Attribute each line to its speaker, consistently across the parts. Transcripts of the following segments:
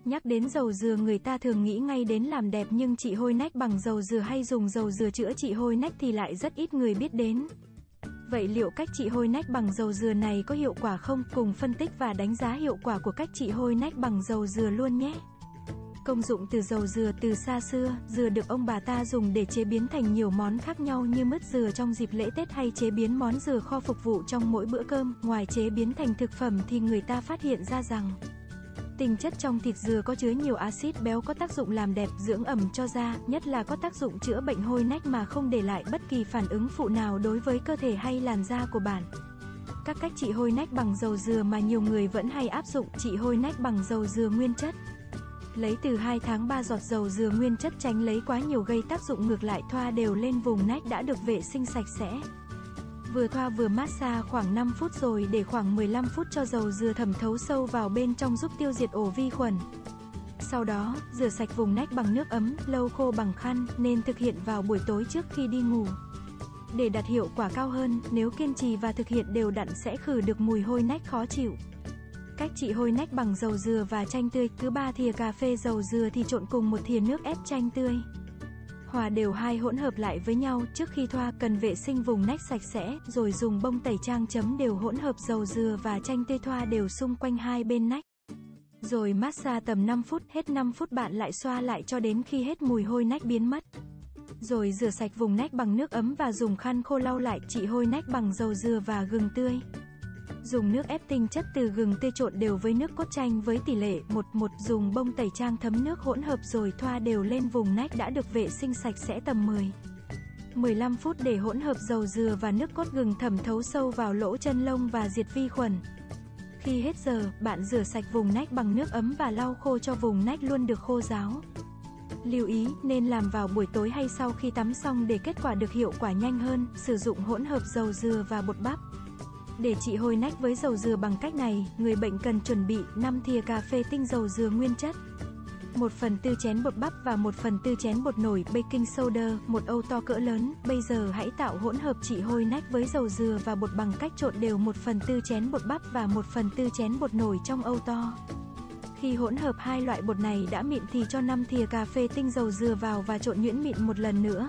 Speaker 1: Nhắc đến dầu dừa người ta thường nghĩ ngay đến làm đẹp, nhưng trị hôi nách bằng dầu dừa hay dùng dầu dừa chữa trị hôi nách thì lại rất ít người biết đến. Vậy liệu cách trị hôi nách bằng dầu dừa này có hiệu quả không? Cùng phân tích và đánh giá hiệu quả của cách trị hôi nách bằng dầu dừa luôn nhé. Công dụng từ dầu dừa. Từ xa xưa, dừa được ông bà ta dùng để chế biến thành nhiều món khác nhau như mứt dừa trong dịp lễ Tết hay chế biến món dừa kho phục vụ trong mỗi bữa cơm. Ngoài chế biến thành thực phẩm thì người ta phát hiện ra rằng tinh chất trong thịt dừa có chứa nhiều axit béo có tác dụng làm đẹp, dưỡng ẩm cho da, nhất là có tác dụng chữa bệnh hôi nách mà không để lại bất kỳ phản ứng phụ nào đối với cơ thể hay làn da của bạn. Các cách trị hôi nách bằng dầu dừa mà nhiều người vẫn hay áp dụng. Trị hôi nách bằng dầu dừa nguyên chất. Lấy từ 2 tháng 3 giọt dầu dừa nguyên chất, tránh lấy quá nhiều gây tác dụng ngược lại. Thoa đều lên vùng nách đã được vệ sinh sạch sẽ. Vừa thoa vừa massage khoảng 5 phút rồi để khoảng 15 phút cho dầu dừa thẩm thấu sâu vào bên trong giúp tiêu diệt ổ vi khuẩn. Sau đó, rửa sạch vùng nách bằng nước ấm, lau khô bằng khăn, nên thực hiện vào buổi tối trước khi đi ngủ. Để đạt hiệu quả cao hơn, nếu kiên trì và thực hiện đều đặn sẽ khử được mùi hôi nách khó chịu. Cách trị hôi nách bằng dầu dừa và chanh tươi. Cứ 3 thìa cà phê dầu dừa thì trộn cùng 1 thìa nước ép chanh tươi. Hòa đều hai hỗn hợp lại với nhau. Trước khi thoa, cần vệ sinh vùng nách sạch sẽ, rồi dùng bông tẩy trang chấm đều hỗn hợp dầu dừa và chanh tươi, thoa đều xung quanh hai bên nách. Rồi massage tầm 5 phút, hết 5 phút bạn lại xoa lại cho đến khi hết mùi hôi nách biến mất. Rồi rửa sạch vùng nách bằng nước ấm và dùng khăn khô lau lại. Trị hôi nách bằng dầu dừa và gừng tươi. Dùng nước ép tinh chất từ gừng tươi trộn đều với nước cốt chanh với tỷ lệ 1:1. Dùng bông tẩy trang thấm nước hỗn hợp rồi thoa đều lên vùng nách đã được vệ sinh sạch sẽ tầm 10-15 phút để hỗn hợp dầu dừa và nước cốt gừng thẩm thấu sâu vào lỗ chân lông và diệt vi khuẩn. Khi hết giờ, bạn rửa sạch vùng nách bằng nước ấm và lau khô cho vùng nách luôn được khô ráo. Lưu ý, nên làm vào buổi tối hay sau khi tắm xong để kết quả được hiệu quả nhanh hơn. Sử dụng hỗn hợp dầu dừa và bột bắp. Để trị hôi nách với dầu dừa bằng cách này, người bệnh cần chuẩn bị 5 thìa cà phê tinh dầu dừa nguyên chất, 1/4 chén bột bắp và 1/4 chén bột nổi baking soda, một âu to cỡ lớn. Bây giờ hãy tạo hỗn hợp trị hôi nách với dầu dừa và bột bằng cách trộn đều 1/4 chén bột bắp và 1/4 chén bột nổi trong âu to. Khi hỗn hợp hai loại bột này đã mịn thì cho 5 thìa cà phê tinh dầu dừa vào và trộn nhuyễn mịn một lần nữa.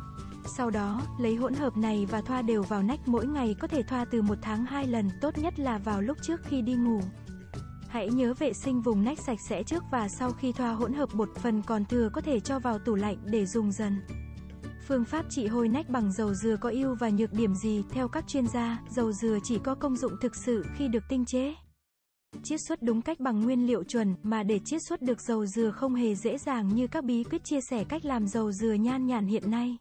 Speaker 1: Sau đó, lấy hỗn hợp này và thoa đều vào nách. Mỗi ngày có thể thoa từ 1 tháng 2 lần, tốt nhất là vào lúc trước khi đi ngủ. Hãy nhớ vệ sinh vùng nách sạch sẽ trước và sau khi thoa hỗn hợp bột. Phần còn thừa có thể cho vào tủ lạnh để dùng dần. Phương pháp trị hôi nách bằng dầu dừa có ưu và nhược điểm gì? Theo các chuyên gia, dầu dừa chỉ có công dụng thực sự khi được tinh chế, chiết xuất đúng cách bằng nguyên liệu chuẩn, mà để chiết xuất được dầu dừa không hề dễ dàng như các bí quyết chia sẻ cách làm dầu dừa nhan nhản hiện nay.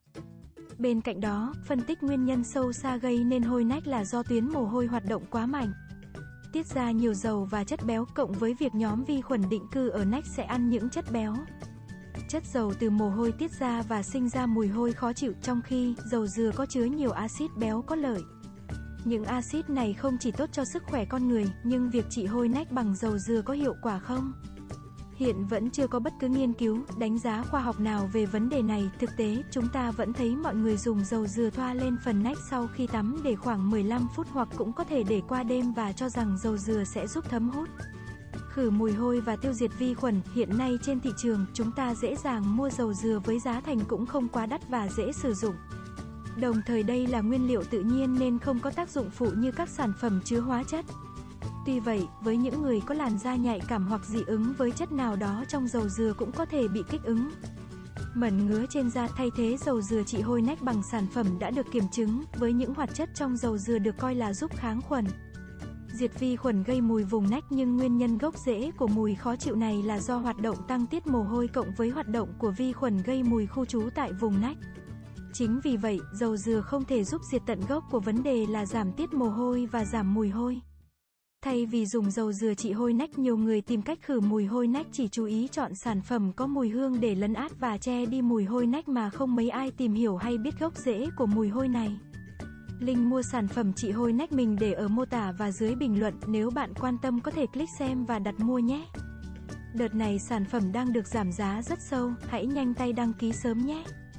Speaker 1: Bên cạnh đó, phân tích nguyên nhân sâu xa gây nên hôi nách là do tuyến mồ hôi hoạt động quá mạnh, tiết ra nhiều dầu và chất béo, cộng với việc nhóm vi khuẩn định cư ở nách sẽ ăn những chất béo, chất dầu từ mồ hôi tiết ra và sinh ra mùi hôi khó chịu. Trong khi dầu dừa có chứa nhiều axit béo có lợi. Những axit này không chỉ tốt cho sức khỏe con người, nhưng việc trị hôi nách bằng dầu dừa có hiệu quả không? Hiện vẫn chưa có bất cứ nghiên cứu, đánh giá khoa học nào về vấn đề này. Thực tế, chúng ta vẫn thấy mọi người dùng dầu dừa thoa lên phần nách sau khi tắm để khoảng 15 phút hoặc cũng có thể để qua đêm và cho rằng dầu dừa sẽ giúp thấm hút, khử mùi hôi và tiêu diệt vi khuẩn. Hiện nay trên thị trường, chúng ta dễ dàng mua dầu dừa với giá thành cũng không quá đắt và dễ sử dụng. Đồng thời đây là nguyên liệu tự nhiên nên không có tác dụng phụ như các sản phẩm chứa hóa chất. Tuy vậy, với những người có làn da nhạy cảm hoặc dị ứng với chất nào đó trong dầu dừa cũng có thể bị kích ứng, mẩn ngứa trên da. Thay thế dầu dừa trị hôi nách bằng sản phẩm đã được kiểm chứng với những hoạt chất trong dầu dừa được coi là giúp kháng khuẩn, diệt vi khuẩn gây mùi vùng nách, nhưng nguyên nhân gốc rễ của mùi khó chịu này là do hoạt động tăng tiết mồ hôi cộng với hoạt động của vi khuẩn gây mùi khu trú tại vùng nách. Chính vì vậy, dầu dừa không thể giúp diệt tận gốc của vấn đề là giảm tiết mồ hôi và giảm mùi hôi. Thay vì dùng dầu dừa trị hôi nách, nhiều người tìm cách khử mùi hôi nách chỉ chú ý chọn sản phẩm có mùi hương để lấn át và che đi mùi hôi nách mà không mấy ai tìm hiểu hay biết gốc rễ của mùi hôi này. Link mua sản phẩm trị hôi nách mình để ở mô tả và dưới bình luận, nếu bạn quan tâm có thể click xem và đặt mua nhé. Đợt này sản phẩm đang được giảm giá rất sâu, hãy nhanh tay đăng ký sớm nhé.